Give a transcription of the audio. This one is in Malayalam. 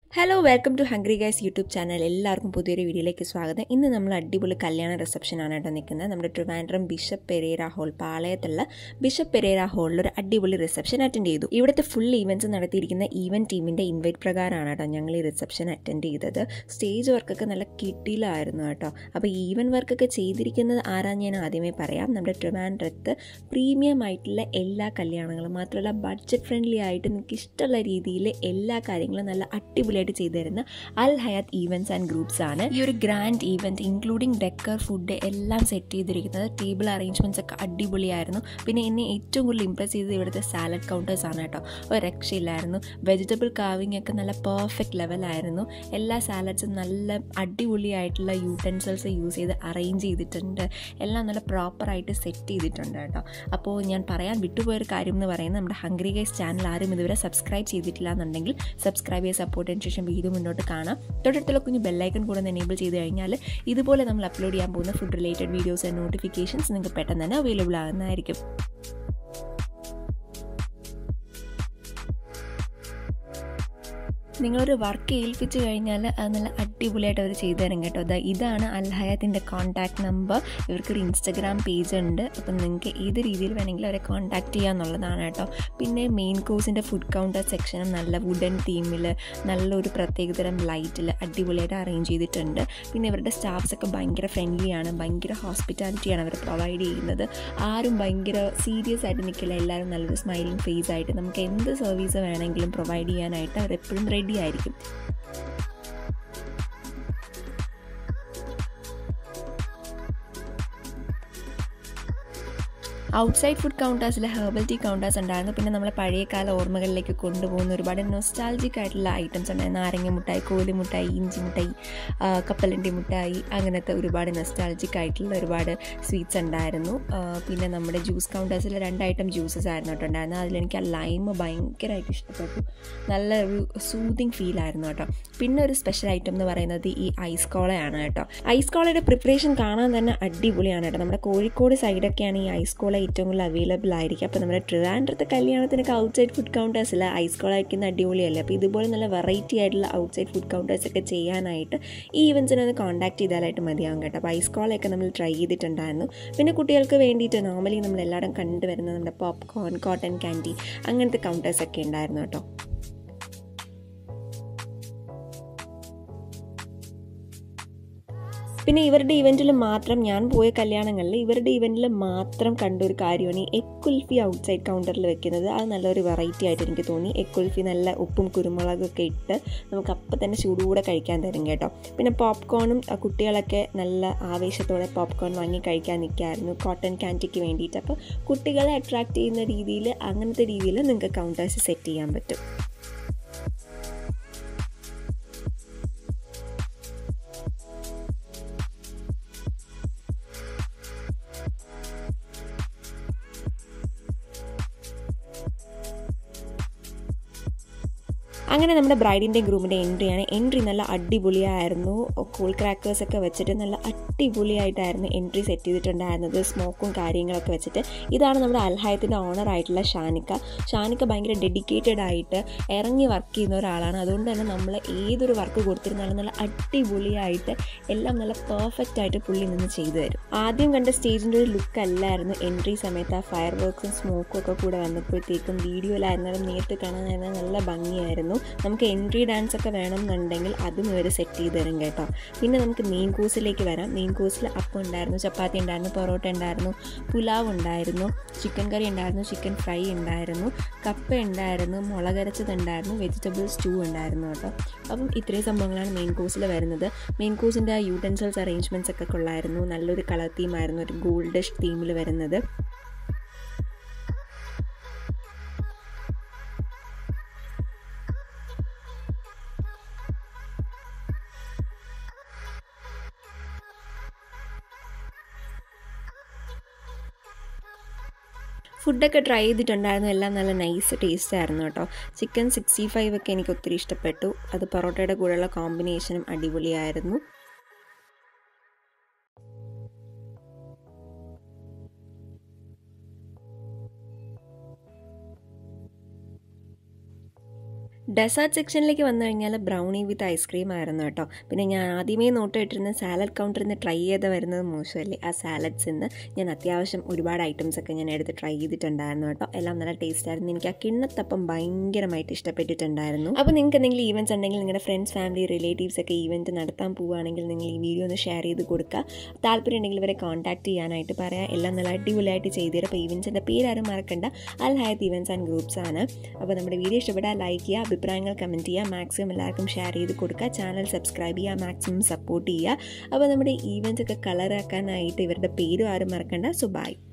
Hello welcome to hungry guys YouTube channel. എല്ലാവർക്കും പുതിയൊരു വീഡിയോയിലേക്ക് സ്വാഗതം. ഇന്ന് നമ്മൾ അടിപൊളി കല്യാണ റിസപ്ഷനാണ് കേട്ടോ നിൽക്കുന്നത്. നമ്മുടെ ട്രിവാൻഡ്രം ബിഷപ്പ് പെരേര ഹാൾ, പാളയത്തുള്ള ബിഷപ്പ് പെരേര ഹാളിൽ ഒരു അടിപൊളി റിസപ്ഷൻ അറ്റൻഡ് ചെയ്തു. ഇവിടുത്തെ ഫുൾ ഈവൻറ്റ്സ് നടത്തിയിരിക്കുന്ന ഈവൻറ്റ് ടീമിൻ്റെ ഇൻവൈറ്റ് പ്രകാരമാണ് കേട്ടോ ഞങ്ങൾ ഈ റിസപ്ഷൻ അറ്റൻഡ് ചെയ്തത്. സ്റ്റേജ് വർക്കൊക്കെ നല്ല കിട്ടിയിലായിരുന്നു കേട്ടോ. അപ്പോൾ ഈവൻറ്റ് വർക്കൊക്കെ ചെയ്തിരിക്കുന്നത് ആരാന്ന് ഞാൻ ആദ്യമേ പറയാം. നമ്മുടെ ട്രിവാൻഡ്രത്ത് പ്രീമിയം ആയിട്ടുള്ള എല്ലാ കല്യാണങ്ങളും മാത്രമല്ല ബഡ്ജറ്റ് ഫ്രണ്ട്ലി ആയിട്ട് നിങ്ങൾക്ക് ഇഷ്ടമുള്ള രീതിയിൽ എല്ലാ കാര്യങ്ങളും നല്ല അടിപൊളി ചെയ്തു തരുന്ന Al Hayat events and groups ആണ്. ഈ ഒരു grand event including decor, food എല്ലാം സെറ്റ് ചെയ്തിരിക്കുന്നത്. ടേബിൾ അറേഞ്ച്മെൻറ്റ്സ് ഒക്കെ അടിപൊളിയായിരുന്നു. പിന്നെ എന്നെ ഏറ്റവും കൂടുതൽ ഇംപ്രസ് ചെയ്തത് ഇവിടുത്തെ സാലഡ് കൗണ്ടേഴ്സ് ആണ് കേട്ടോ. ഒരു രക്ഷയില്ലായിരുന്നു. വെജിറ്റബിൾ കാവിങ് ഒക്കെ നല്ല പെർഫെക്റ്റ് ലെവലായിരുന്നു. എല്ലാ സാലഡ്സും നല്ല അടിപൊളിയായിട്ടുള്ള യൂട്ടൻസിൽസ് യൂസ് ചെയ്ത് അറേഞ്ച് ചെയ്തിട്ടുണ്ട്. എല്ലാം നല്ല പ്രോപ്പറായിട്ട് സെറ്റ് ചെയ്തിട്ടുണ്ട് കേട്ടോ. അപ്പോൾ ഞാൻ പറയാൻ വിട്ടുപോയൊരു കാര്യം എന്ന് പറയുന്നത്, നമ്മുടെ ഹംഗ്രി ഗൈസ് ചാനൽ ആരും ഇതുവരെ സബ്സ്ക്രൈബ് ചെയ്തിട്ടില്ല എന്നുണ്ടെങ്കിൽ സബ്സ്ക്രൈബ് ചെയ്ത് സപ്പോർട്ടിന് ശേഷം വീഡിയോ മുന്നോട്ട് കാണാം. തൊട്ടടുത്തുള്ള കുഞ്ഞ് ബെല്ലൈക്കൺ കൂടെ ഒന്ന് എനേബിൾ ചെയ്ത് കഴിഞ്ഞാൽ ഇതുപോലെ നമ്മൾ അപ്ലോഡ് ചെയ്യാൻ പോകുന്ന food related videos and notifications നിങ്ങൾക്ക് പെട്ടെന്ന് തന്നെ അവൈലബിൾ ആകുന്നതായിരിക്കും. നിങ്ങളൊരു വർക്ക് ഏൽപ്പിച്ച് കഴിഞ്ഞാൽ അത് നല്ല അടിപൊളിയായിട്ട് അവർ ചെയ്തു തരും കേട്ടോ. ഇതാണ് അൽ ഹയാത്തിൻ്റെ കോൺടാക്റ്റ് നമ്പർ. ഇവർക്കൊരു ഇൻസ്റ്റഗ്രാം പേജ് ഉണ്ട്. അപ്പം നിങ്ങൾക്ക് ഏത് രീതിയിൽ വേണമെങ്കിലും അവരെ കോൺടാക്റ്റ് ചെയ്യാമെന്നുള്ളതാണ് കേട്ടോ. പിന്നെ മെയിൻ കോഴ്സിൻ്റെ ഫുഡ് കൗണ്ടർ സെക്ഷനും നല്ല വുഡൻ തീമിൽ നല്ലൊരു പ്രത്യേകതരം ലൈറ്റിൽ അടിപൊളിയായിട്ട് അറേഞ്ച് ചെയ്തിട്ടുണ്ട്. പിന്നെ ഇവരുടെ സ്റ്റാഫ്സൊക്കെ ഭയങ്കര ഫ്രണ്ട്ലിയാണ്, ഭയങ്കര ഹോസ്പിറ്റാലിറ്റിയാണ് അവർ പ്രൊവൈഡ് ചെയ്യുന്നത്. ആരും ഭയങ്കര സീരിയസ് ആയിട്ട് നിൽക്കില്ല. എല്ലാവരും നല്ലൊരു സ്മൈലിംഗ് ഫേസ് ആയിട്ട് നമുക്ക് എന്ത് സർവീസ് വേണമെങ്കിലും പ്രൊവൈഡ് ചെയ്യാനായിട്ട് അവരെപ്പോഴും റെഡി ആയിരിക്കും. ഔട്ട്സൈഡ് ഫുഡ് കൗണ്ടേഴ്സിൽ ഹെർബൽ ടീ കൗണ്ടേഴ്സ് ഉണ്ടായിരുന്നു. പിന്നെ നമ്മളെ പഴയകാല ഓർമ്മകളിലേക്ക് കൊണ്ടുപോകുന്ന ഒരുപാട് നൊസ്റ്റാൾജിക് ആയിട്ടുള്ള ഐറ്റംസ് ഉണ്ടായിരുന്നു. നാരങ്ങ മുട്ടായി, കോലി മുട്ടായി, ഇഞ്ചി മുട്ടായി, കപ്പലണ്ടി മുട്ടായി, അങ്ങനത്തെ ഒരുപാട് നൊസ്റ്റാൾജിക് ആയിട്ടുള്ള ഒരുപാട് സ്വീറ്റ്സ് ഉണ്ടായിരുന്നു. പിന്നെ നമ്മുടെ ജ്യൂസ് കൗണ്ടേഴ്സിൽ 2 ഐറ്റം ജ്യൂസസ് ആയിരുന്നു കേട്ടോ ഉണ്ടായിരുന്നത്. അതിലെനിക്ക് ആ ലൈം ഭയങ്കരമായിട്ട് ഇഷ്ടപ്പെട്ടു. നല്ലൊരു സൂതിങ് ഫീലായിരുന്നു കേട്ടോ. പിന്നെ ഒരു സ്പെഷ്യൽ ഐറ്റം എന്ന് പറയുന്നത് ഈ ഐസ് കോളയാണ് കേട്ടോ. ഐസ് കോളയുടെ പ്രിപ്പറേഷൻ കാണാൻ തന്നെ അടിപൊളിയാണ് കേട്ടോ. നമ്മുടെ കോഴിക്കോട് സൈഡൊക്കെയാണ് ഈ ഐസ് കോള ഏറ്റവും കൂടുതൽ അവൈലബിൾ ആയിരിക്കും. അപ്പോൾ നമ്മുടെ ട്രിവാൻഡ്രത്തെ കല്യാണത്തിനൊക്കെ ഔട്ട്സൈഡ് ഫുഡ് കൗണ്ടേഴ്സിൽ ഐസ് കോള വയ്ക്കുന്ന അടിപൊളിയല്ലേ. അപ്പോൾ ഇതുപോലെ നല്ല വെറൈറ്റി ആയിട്ടുള്ള ഔട്ട്സൈഡ് ഫുഡ് കൗണ്ടേഴ്സൊക്കെ ചെയ്യാനായിട്ട് ഈ ഈവൻറ്റ്സിനൊന്ന് കോൺടാക്ട് ചെയ്താലായിട്ട് മതിയാവും കേട്ടോ. അപ്പോൾ ഐസ് കോളയൊക്കെ നമ്മൾ ട്രൈ ചെയ്തിട്ടുണ്ടായിരുന്നു. പിന്നെ കുട്ടികൾക്ക് വേണ്ടിയിട്ട് നോർമലി നമ്മൾ എല്ലായിടും കണ്ടുവരുന്നത് നമ്മുടെ പോപ്കോൺ, കോട്ടൺ ക്യാൻഡി, അങ്ങനത്തെ കൗണ്ടേഴ്സൊക്കെ ഉണ്ടായിരുന്നു കേട്ടോ. പിന്നെ ഇവരുടെ ഇവൻറ്റിൽ മാത്രം, ഞാൻ പോയ കല്യാണങ്ങളിൽ ഇവരുടെ ഇവൻറ്റിൽ മാത്രം കണ്ടൊരു കാര്യമാണ് ഈ എഗ് കുൽഫി ഔട്ട്സൈഡ് കൗണ്ടറിൽ വെക്കുന്നത്. അത് നല്ലൊരു വെറൈറ്റി ആയിട്ട് എനിക്ക് തോന്നി. എഗ് കുൽഫി നല്ല ഉപ്പും കുരുമുളകൊക്കെ ഇട്ട് നമുക്ക് അപ്പം തന്നെ ചൂടുകൂടെ കഴിക്കാൻ തരും കേട്ടോ. പിന്നെ പോപ്കോണും കുട്ടികളൊക്കെ നല്ല ആവേശത്തോടെ പോപ്കോൺ വാങ്ങി കഴിക്കാൻ നിൽക്കായിരുന്നു കോട്ടൺ ക്യാൻഡിക്ക് വേണ്ടിയിട്ട്. അപ്പോൾ കുട്ടികളെ അട്രാക്റ്റ് ചെയ്യുന്ന രീതിയിൽ, അങ്ങനത്തെ രീതിയിൽ നിങ്ങൾക്ക് കൗണ്ടേഴ്സ് സെറ്റ് ചെയ്യാൻ പറ്റും. അങ്ങനെ നമ്മുടെ ബ്രൈഡിൻ്റെയും ഗ്രൂമിൻ്റെ എൻട്രിയാണ്. എൻട്രി നല്ല അടിപൊളിയായിരുന്നു. കൂൾ ക്രാക്കേഴ്സൊക്കെ വെച്ചിട്ട് നല്ല അടിപൊളിയായിട്ടായിരുന്നു എൻട്രി സെറ്റ് ചെയ്തിട്ടുണ്ടായിരുന്നത്. സ്മോക്കും കാര്യങ്ങളൊക്കെ വെച്ചിട്ട്. ഇതാണ് നമ്മുടെ അൽ ഹയാത്തിൻ്റെ ഓണറായിട്ടുള്ള ഷാനിക്ക ഭയങ്കര ഡെഡിക്കേറ്റഡ് ആയിട്ട് ഇറങ്ങി വർക്ക് ചെയ്യുന്ന ഒരാളാണ്. അതുകൊണ്ട് തന്നെ നമ്മൾ ഏതൊരു വർക്ക് കൊടുത്തിരുന്നാലും നല്ല അടിപൊളിയായിട്ട് എല്ലാം നല്ല പെർഫെക്റ്റ് ആയിട്ട് പുള്ളി നിന്ന് ചെയ്തു തരും. ആദ്യം കണ്ട സ്റ്റേജിൻ്റെ ഒരു ലുക്ക് അല്ലായിരുന്നു എൻട്രി സമയത്ത്. ആ ഫയർ വർക്ക്സും സ്മോക്കും ഒക്കെ കൂടെ വന്നപ്പോഴത്തേക്കും വീഡിയോയിലായിരുന്നാലും നേരിട്ട് കാണാനായിരുന്നാലും നല്ല ഭംഗിയായിരുന്നു. നമുക്ക് എൻട്രി ഡാൻസ് ഒക്കെ വേണമെന്നുണ്ടെങ്കിൽ അതും ഇവർ സെറ്റ് ചെയ്ത് തരും കേട്ടോ. പിന്നെ നമുക്ക് മെയിൻ കോഴ്സിലേക്ക് വരാം. മെയിൻ കോഴ്സിൽ അപ്പം ഉണ്ടായിരുന്നു, ചപ്പാത്തി ഉണ്ടായിരുന്നു, പൊറോട്ട ഉണ്ടായിരുന്നു, പുലാവ് ഉണ്ടായിരുന്നു, ചിക്കൻ കറി ഉണ്ടായിരുന്നു, ചിക്കൻ ഫ്രൈ ഉണ്ടായിരുന്നു, കപ്പ ഉണ്ടായിരുന്നു, മുളകരച്ചതുണ്ടായിരുന്നു, വെജിറ്റബിൾ സ്റ്റൂ ഉണ്ടായിരുന്നു കേട്ടോ. അപ്പം ഇത്രയും സംഭവങ്ങളാണ് മെയിൻ കോഴ്സിൽ വരുന്നത്. മെയിൻ കോഴ്സിൻ്റെ ആ യൂട്ടൻസിൽസ് അറേഞ്ച്മെൻറ്റ്സ് ഒക്കെ കൊള്ളായിരുന്നു. നല്ലൊരു കളർ തീമായിരുന്നു, ഒരു ഗോൾഡിഷ് തീമിൽ വരുന്നത്. ഫുഡൊക്കെ ട്രൈ ചെയ്തിട്ടുണ്ടായിരുന്നു. എല്ലാം നല്ല നൈസ് ടേസ്റ്റ് ആയിരുന്നു കേട്ടോ. ചിക്കൻ 65 ഒക്കെ എനിക്ക് ഒത്തിരി ഇഷ്ടപ്പെട്ടു. അത് പൊറോട്ടയുടെ കൂടെയുള്ള കോമ്പിനേഷനും അടിപൊളിയായിരുന്നു. ഡെസേർട്ട് സെക്ഷനിലേക്ക് വന്നു കഴിഞ്ഞാൽ ബ്രൗണി വിത്ത് ഐസ്ക്രീം ആയിരുന്നു കേട്ടോ. പിന്നെ ഞാൻ ആദ്യമേ നോട്ടിട്ടിരുന്ന സാലഡ് കൗണ്ടറിൽ നിന്ന് ട്രൈ ചെയ്ത് വരുന്നത് മോശമല്ലേ. ആ സാലഡ്സിൽ നിന്ന് ഞാൻ അത്യാവശ്യം ഒരുപാട് ഐറ്റംസൊക്കെ ഞാൻ എടുത്ത് ട്രൈ ചെയ്തിട്ടുണ്ടായിരുന്നു കേട്ടോ. എല്ലാം നല്ല ടേസ്റ്റ് ആയിരുന്നു. എനിക്ക് ആ കിണ്ണത്തപ്പം ഭയങ്കരമായിട്ട് ഇഷ്ടപ്പെട്ടിട്ടുണ്ടായിരുന്നു. അപ്പോൾ നിങ്ങൾക്ക് എന്തെങ്കിലും ഈവൻറ്റ്സ് ഉണ്ടെങ്കിൽ നിങ്ങളുടെ ഫ്രണ്ട്സ്, ഫാമിലി, റിലേറ്റീവ്സ് ഒക്കെ ഈവൻറ്റ് നടത്താൻ പോവുകയാണെങ്കിൽ നിങ്ങൾ ഈ വീഡിയോ ഒന്ന് ഷെയർ ചെയ്ത് കൊടുക്കുക. താല്പര്യം ഉണ്ടെങ്കിൽ ഇവരെ കോൺടാക്ട് ചെയ്യാനായിട്ട് പറയാം. എല്ലാം നല്ല അടിപൊളിയായിട്ട് ചെയ്തു തരും. അപ്പോൾ ഈവൻറ്റ്സിൻ്റെ പേരാരും മറക്കണ്ട, Al Hayat events and groups ആണ്. അപ്പോൾ നമ്മുടെ വീഡിയോ ഇഷ്ടപ്പെട്ടാൽ ലൈക്ക് ചെയ്യുക, അഭിപ്രായങ്ങൾ കമൻറ്റ് ചെയ്യുക, മാക്സിമം എല്ലാവർക്കും ഷെയർ ചെയ്ത് കൊടുക്കുക, ചാനൽ സബ്സ്ക്രൈബ് ചെയ്യുക, മാക്സിമം സപ്പോർട്ട് ചെയ്യുക. അപ്പോൾ നമ്മുടെ ഈവൻറ്റ്സ് ഒക്കെ കളറാക്കാനായിട്ട് ഇവരുടെ പേരും ആരും മറക്കണ്ട. So by.